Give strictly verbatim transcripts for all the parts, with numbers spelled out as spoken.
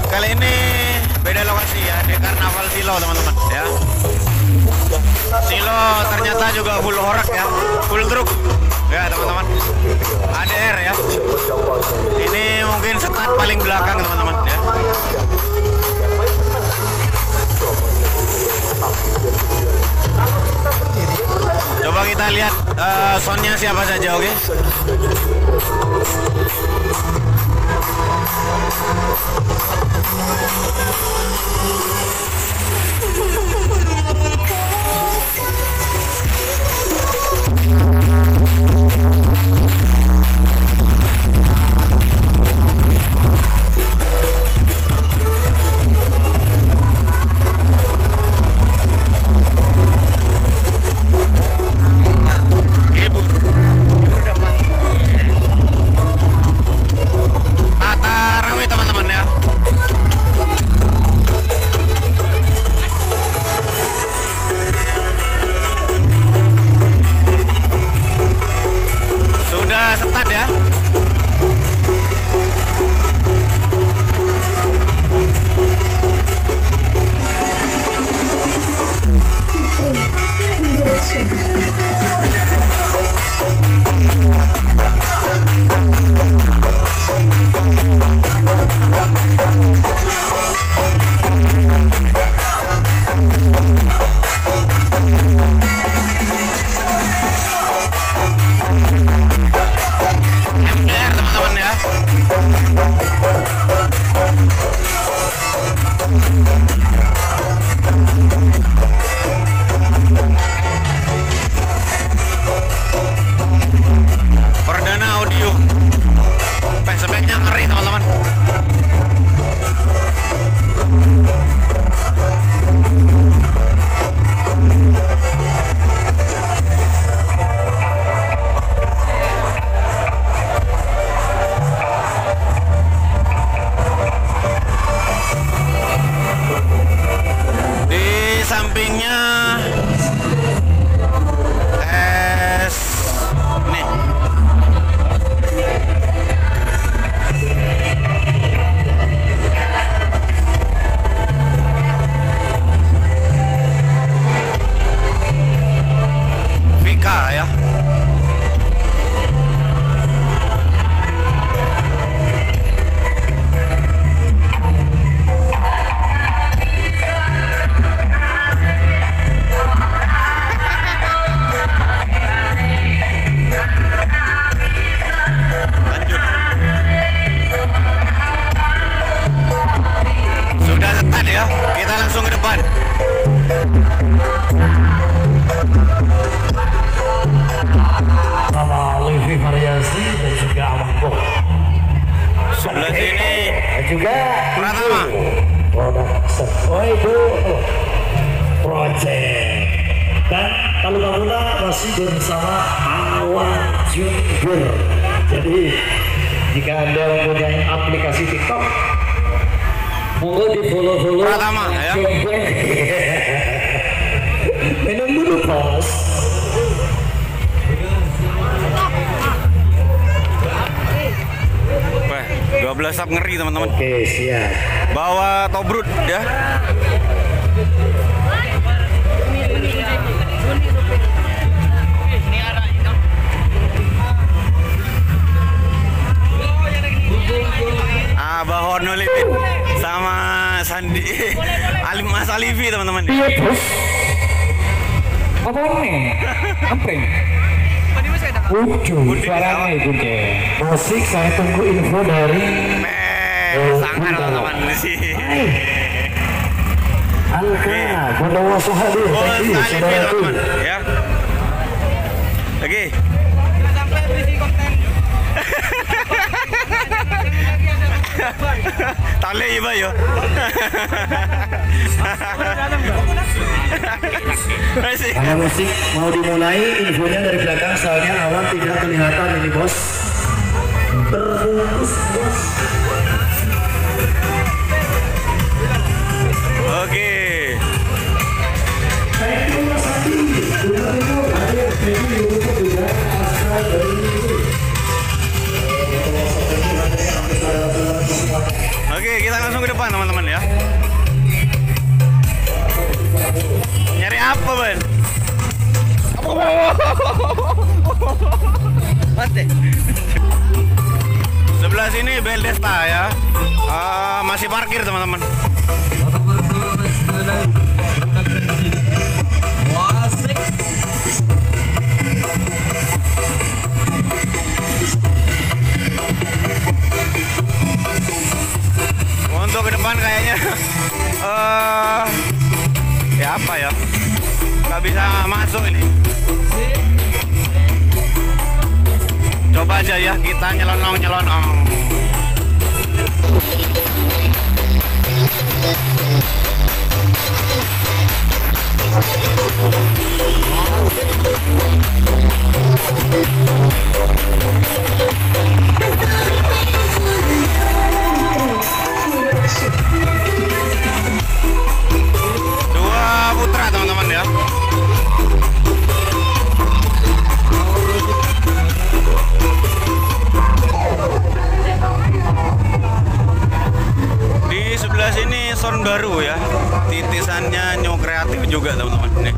Kali ini beda lokasi ya, di Karnaval Silo teman-teman ya. Silo ternyata juga full horak ya, full truk ya teman-teman. A D R ya. Ini mungkin sekat paling belakang teman-teman ya. Coba kita lihat uh, soundnya siapa saja, oke? Okay? Sebelah sini juga Pratama. Oh itu project. Dan kalau Kamula masih bersama Awan Junior. Jadi jika Anda mempunyai aplikasi TikTok, monggo di follow-follow Pratama ya. Minum dulu bos. dua belas sub ngeri teman-teman. Oke, siap. Bawa Tobrut ya. Abah Hono Lipin sama Sandi Alim Mas Alifi teman-teman. Iya bos. Apa nih? Ampring. Ujung suaranya itu deh. Musik saya tunggu info dari Eh, sangar teman-teman di sini. Angka Bondowoso hadir. Thank you saudaraku. Ya. Oke. Tale iba yo. Kalau musik mau dimulai, infonya dari belakang soalnya Awan tidak kelihatan ini bos. Terbungkus bos. Oke. Oke. kita langsung ke depan teman-teman ya. Nyari apa, Ben? Mati. Sebelah sini Bel Desta ya. Uh, masih parkir teman-teman. Untuk ke depan kayaknya uh, ya apa ya, nggak bisa masuk ini. Coba aja ya kita nyelonong nyelonong. Dua putra teman-teman ya. Di sebelah sini sound baru ya, titisannya New Kreatif juga teman-teman nih.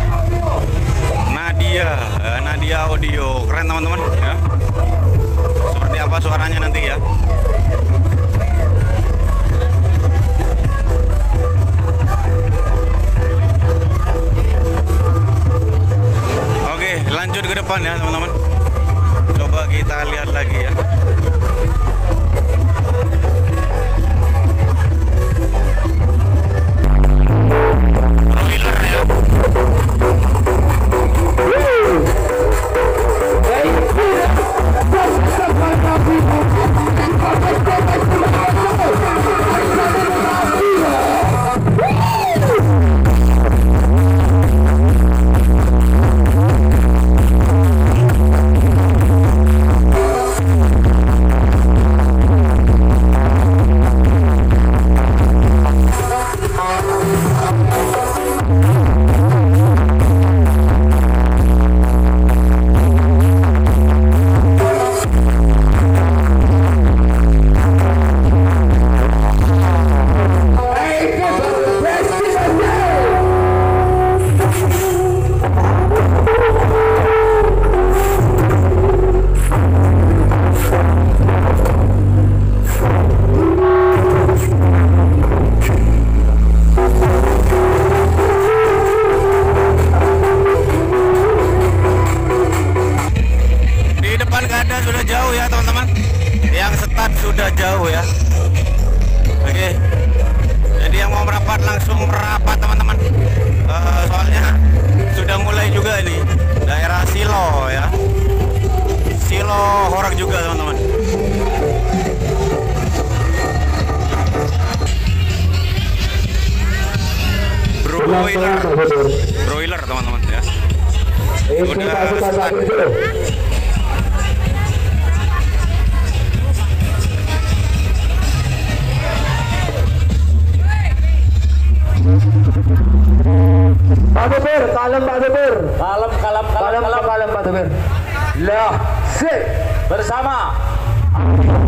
Nadia, eh, Nadia Audio, keren teman-teman ya. Seperti apa suaranya nanti ya. Oke, lanjut ke depan ya teman-teman. Coba kita lihat lagi ya. Sudah jauh ya. Oke, jadi yang mau merapat langsung merapat teman-teman. Uh, soalnya sudah mulai juga ini daerah Silo ya. Silo Horak juga teman-teman. Broiler, broiler teman-teman ya. Sudah start. Pak Supir, kalem Pak Supir. Kalem, kalem, kalem, Kalem, kalem Pak Supir. Lah, sip. Bersama